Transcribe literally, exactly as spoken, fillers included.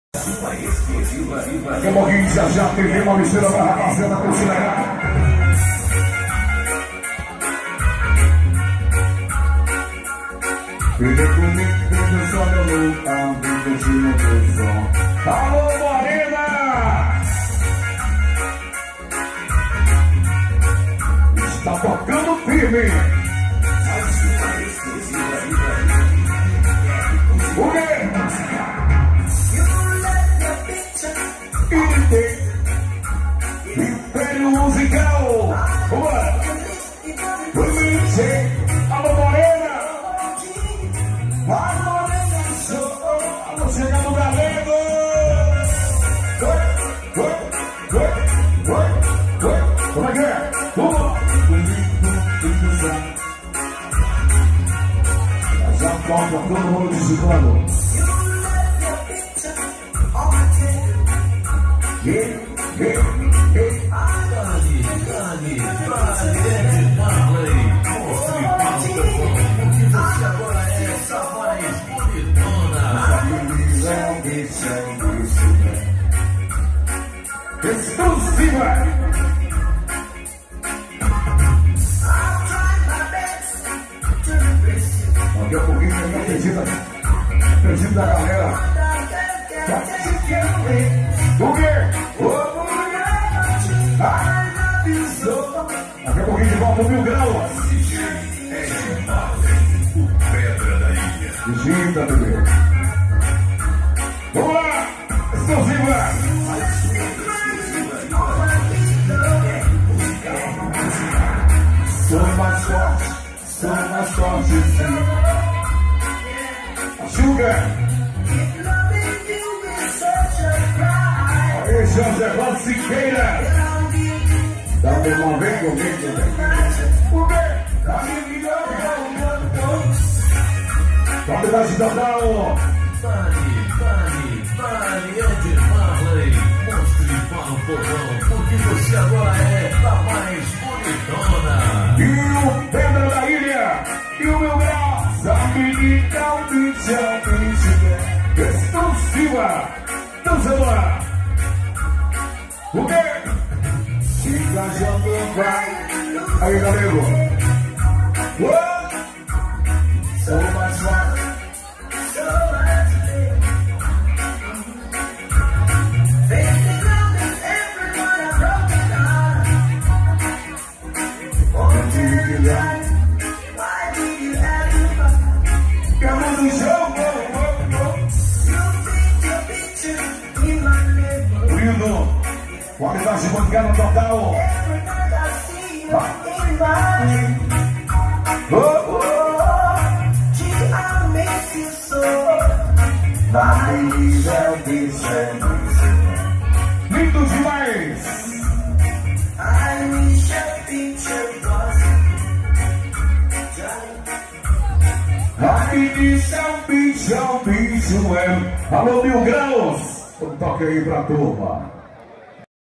Daqui a pouquinho já já tem uma mistura pra rapaziada com o Cinegar. Fica comigo, fica só no lugar, fica no teu som. Alô, Morena! Está tocando firme. O quê? Império Musical. Vambora. Alô, Morena. Alô, Morena. Alô, chega no galego. Como é que é? Já toca todo mundo digitando. Yeah, yeah, yeah. Dani, Dani, Dani, Ed Marley, mostre para o pessoal o que você agora é, essa voz bonitona. Exclusiva. Daqui a pouquinho ainda acredita, acredita da galera. O quê? Daqui a pouquinho de volta o Mil Graus. D J Ed Marley, o Pedra da Ilha. Digita, bebê. Vamos lá! Exclusiva! Sou mais forte, sou mais forte, sim. Sugar! Aí, José Siqueira! Dá uma mão, vem comigo, vem. O quê? Dá minha milhão, pode dar de total. Dani, Dani, Dani, Ed Marley, mostre para o povão o que você agora é, tá mais bonitona. E o Pedra da Ilha, e o Mil Graus, a menina, o bicho, o bicho, exclusiva, dança lá. O quê? Fica jogando, vai. Aí, galego. Sou mais forte. Qualidade bancada total. Oh, oh, lindo demais. Bichão, bichão, bichão, é. Alô, Mil Graus. Um toque aí pra turma.